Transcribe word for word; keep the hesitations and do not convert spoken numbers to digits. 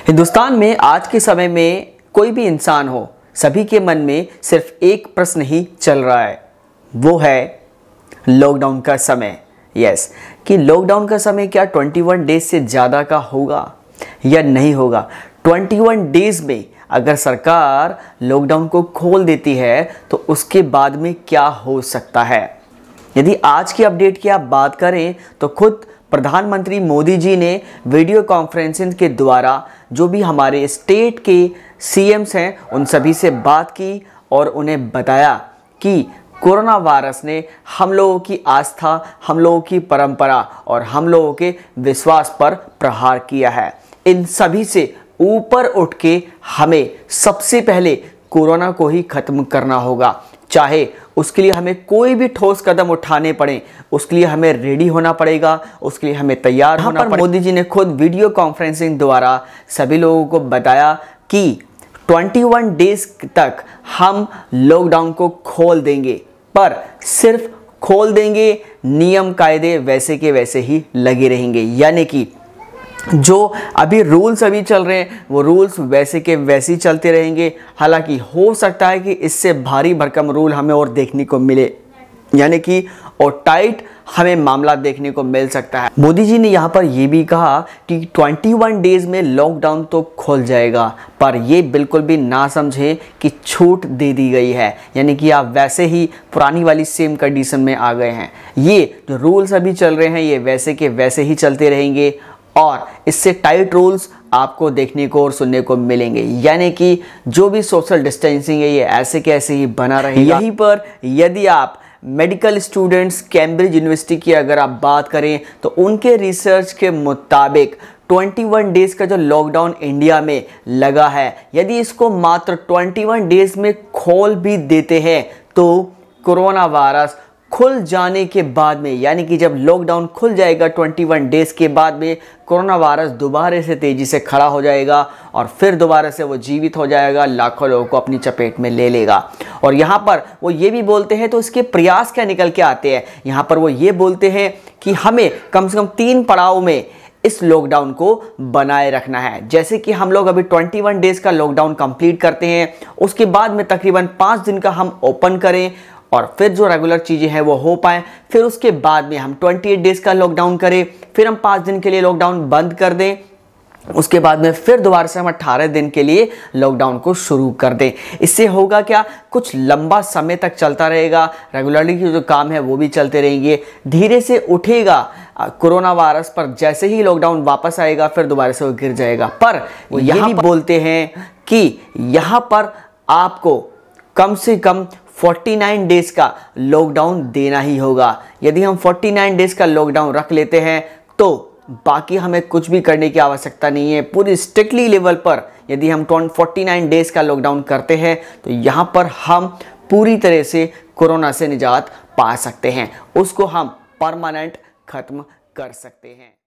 हिंदुस्तान में आज के समय में कोई भी इंसान हो, सभी के मन में सिर्फ एक प्रश्न ही चल रहा है, वो है लॉकडाउन का समय। यस, कि लॉकडाउन का समय क्या इक्कीस डेज से ज़्यादा का होगा या नहीं होगा। इक्कीस डेज में अगर सरकार लॉकडाउन को खोल देती है तो उसके बाद में क्या हो सकता है। यदि आज की अपडेट की आप बात करें तो खुद प्रधानमंत्री मोदी जी ने वीडियो कॉन्फ्रेंसिंग के द्वारा जो भी हमारे स्टेट के सीएम्स हैं उन सभी से बात की और उन्हें बताया कि कोरोना वायरस ने हम लोगों की आस्था, हम लोगों की परंपरा और हम लोगों के विश्वास पर प्रहार किया है। इन सभी से ऊपर उठ के हमें सबसे पहले कोरोना को ही खत्म करना होगा, चाहे उसके लिए हमें कोई भी ठोस कदम उठाने पड़े, उसके लिए हमें रेडी होना पड़ेगा, उसके लिए हमें तैयार होना पड़ेगा। मोदी जी ने खुद वीडियो कॉन्फ्रेंसिंग द्वारा सभी लोगों को बताया कि इक्कीस डेज तक हम लॉकडाउन को खोल देंगे, पर सिर्फ खोल देंगे, नियम कायदे वैसे के वैसे ही लगे रहेंगे। यानी कि जो अभी रूल्स अभी चल रहे हैं वो रूल्स वैसे के वैसे ही चलते रहेंगे। हालांकि हो सकता है कि इससे भारी भरकम रूल हमें और देखने को मिले, यानी कि और टाइट हमें मामला देखने को मिल सकता है। मोदी जी ने यहाँ पर यह भी कहा कि इक्कीस डेज में लॉकडाउन तो खुल जाएगा, पर ये बिल्कुल भी ना समझें कि छूट दे दी गई है, यानी कि आप वैसे ही पुरानी वाली सेम कंडीशन में आ गए हैं। ये जो रूल्स अभी चल रहे हैं ये वैसे के वैसे ही चलते रहेंगे और इससे टाइट रूल्स आपको देखने को और सुनने को मिलेंगे। यानी कि जो भी सोशल डिस्टेंसिंग है ये ऐसे के ऐसे ही बना रहेगा। यहीं पर यदि आप मेडिकल स्टूडेंट्स कैम्ब्रिज यूनिवर्सिटी की अगर आप बात करें तो उनके रिसर्च के मुताबिक इक्कीस डेज का जो लॉकडाउन इंडिया में लगा है, यदि इसको मात्र इक्कीस डेज में खोल भी देते हैं तो कोरोना वायरस खुल जाने के बाद में, यानी कि जब लॉकडाउन खुल जाएगा इक्कीस डेज के बाद में, कोरोना वायरस दोबारा से तेज़ी से खड़ा हो जाएगा और फिर दोबारा से वो जीवित हो जाएगा, लाखों लोगों को अपनी चपेट में ले लेगा। और यहाँ पर वो ये भी बोलते हैं, तो इसके प्रयास क्या निकल के आते हैं, यहाँ पर वो ये बोलते हैं कि हमें कम से कम तीन पड़ाव में इस लॉकडाउन को बनाए रखना है। जैसे कि हम लोग अभी इक्कीस डेज का लॉकडाउन कंप्लीट करते हैं, उसके बाद में तकरीबन पाँच दिन का हम ओपन करें और फिर जो रेगुलर चीज़ें हैं वो हो पाएँ, फिर उसके बाद में हम अट्ठाईस डेज का लॉकडाउन करें, फिर हम पाँच दिन के लिए लॉकडाउन बंद कर दें, उसके बाद में फिर दोबारा से हम अठारह दिन के लिए लॉकडाउन को शुरू कर दें। इससे होगा क्या, कुछ लंबा समय तक चलता रहेगा, रेगुलरली के जो काम है वो भी चलते रहेंगे, धीरे से उठेगा कोरोना वायरस, पर जैसे ही लॉकडाउन वापस आएगा फिर दोबारा से वो गिर जाएगा। पर वो यहाँ भी बोलते हैं कि यहाँ पर आपको कम से कम उनचास डेज का लॉकडाउन देना ही होगा। यदि हम उनचास डेज का लॉकडाउन रख लेते हैं तो बाकी हमें कुछ भी करने की आवश्यकता नहीं है। पूरी स्ट्रिक्टली लेवल पर यदि हम उनचास डेज का लॉकडाउन करते हैं तो यहाँ पर हम पूरी तरह से कोरोना से निजात पा सकते हैं, उसको हम परमानेंट खत्म कर सकते हैं।